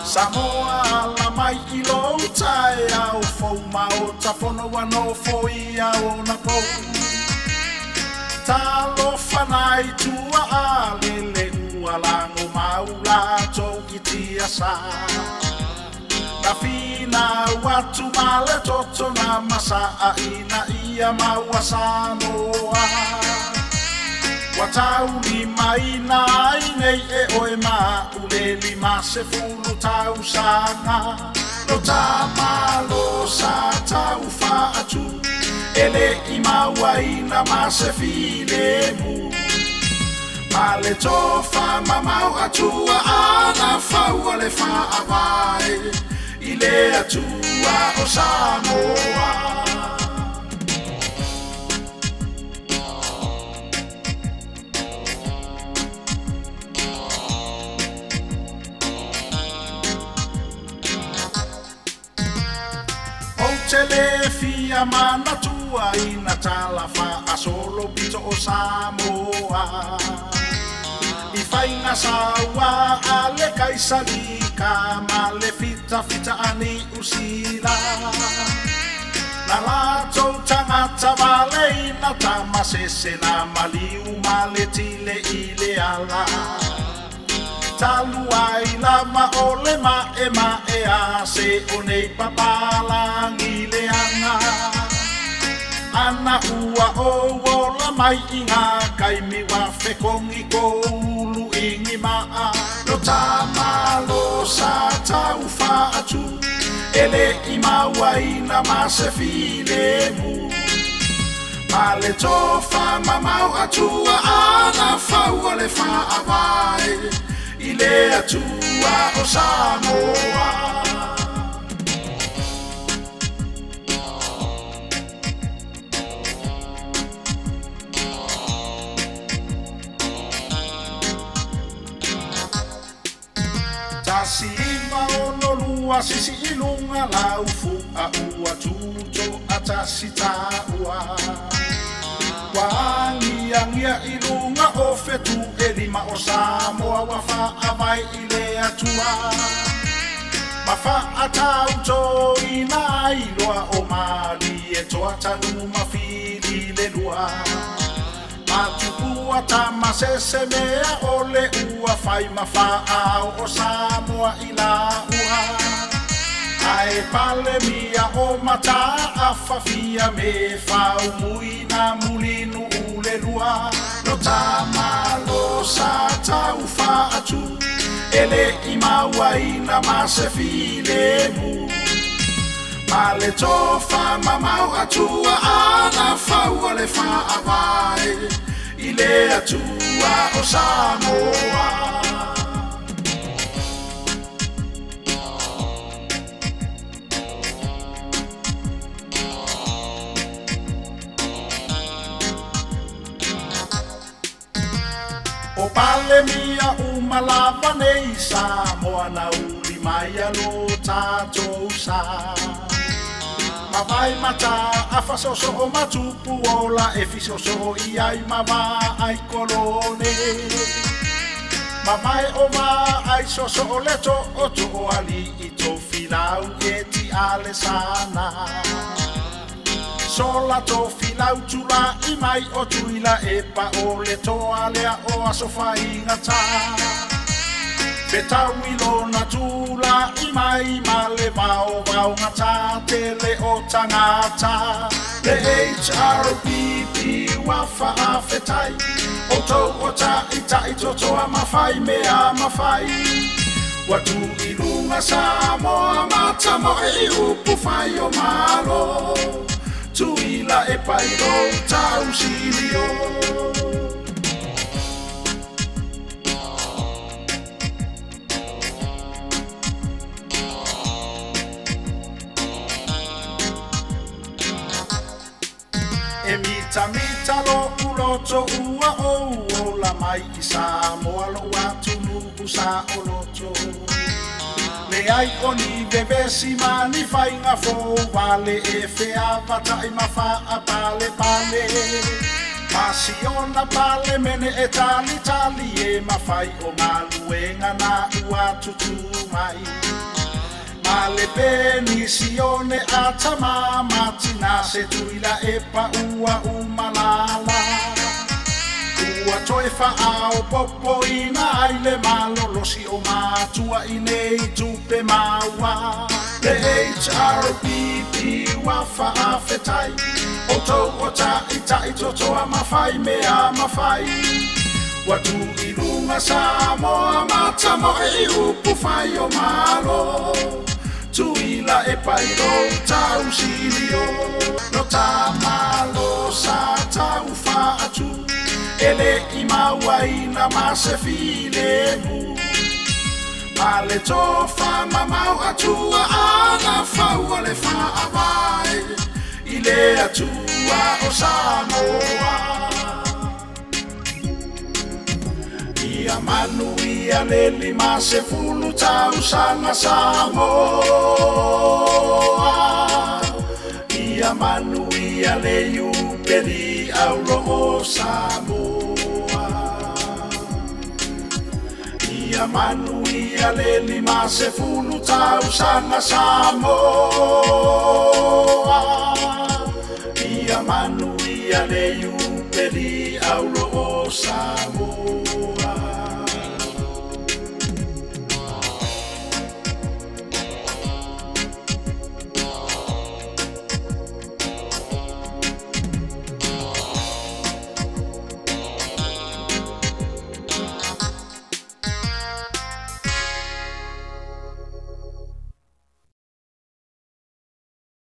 Samoa la mai I lo tae au fou mao tafono wano foi au na kou. Talo whanai tua a lele ua lango maula tau ki tia sa. Na fina watu male toto na masaa ina ia maua Samoa. Watau ni maina inei e oe maa uleli ma se fulu tau sanga. No tamalo sa tau whaatu ele I maua ina ma se file mu. Ma le tofa ma mau atua ana whaua le whaawai I le atua o Samoa. Tele fia mana tua ina talafa a solo pito o Samoa. I whainga sawa a le kaisalika ma le fita fita ani usila. Na latou tangata wale ina tamasese na maliu ma le tile I le ala. Talu ai lama ole ma e a se o nei papalangi le anga. Ana ua o la mai inga kai mi wa fekongi ko ulu ingi maa. No tamalo sa tau whaatu ele I maua ina ma se file mu. Ma le tofa ma mau atua ana whaua le whaawai I le atua o Samoa. Tasi ima ono lua sisi ilunga laufu a ua tuto a tasi taua. Wangiangia ilunga o fetu e lima o Samoa wa whaawai I le atua. Ma whaatau to ina iloa o Mali e toa tanu mawhiri le lua. Ma tupua tamasese mea o le ua whai ma whaau o Samoa I la ua. Ai pale mia o mata a whawhia me whau mui na mulinu ule lua. No tamalo sa tau whaatu ele I maua ina ma se file mu. Ma le tofa ma mau atua ana whaua le whaawai I le atua o Samoa. O pale mia umalava nei Samoa na uli mai alo tatou sa. Ma vai mata a fasoso o matupu o la e fisoso I ai mama ai kolone. Ma vai o ma ai soso o leto o to ali I to filau e ti ale sana. Sola to filau tula I mai o tuila e pa o le to alea o asofa ingata. Betau ilo na tula I mai ma le vau vau ngata te le o tangata. Le HRPP wa whaafetai o tau o ta I toto a mawhai mea mawhai. Watu I lunga Samoa matamo e upu whai o malo. Tuila e pairo tau sirio. E mita lo uloto ua o la mai I Samoa lo watu nupu sa oloto. Le ai oni bebesi mani whainga fo wale e whea wata I mawha a pale pale. Pasiona pale mene e tali tali e mawhai o maluenga na ua tutu mai. Ale penisione a tama matina se tuila e pa ua umalala. Ua toe whaao popo ina aile malolosi o mātua i nei tupe maua. Le HRPP wa whaafetai o tau o tai totoa mawhai mea mawhai. Watu i runga Samoa matamo e upu whai o malo. Tuila e pairo tau sirio. No ta malo sa tau whaatu. Ele i mauaina ma se file mu. Male tofa mamau atua ana faua le whaawai. Ile atua o Samoa. Ia manu ia leli ma se fulu tau sanga Samoa. Ia manu ia le iuperi au roho Samoa. Ia manu ia leli ma se fulu tau sanga Samoa.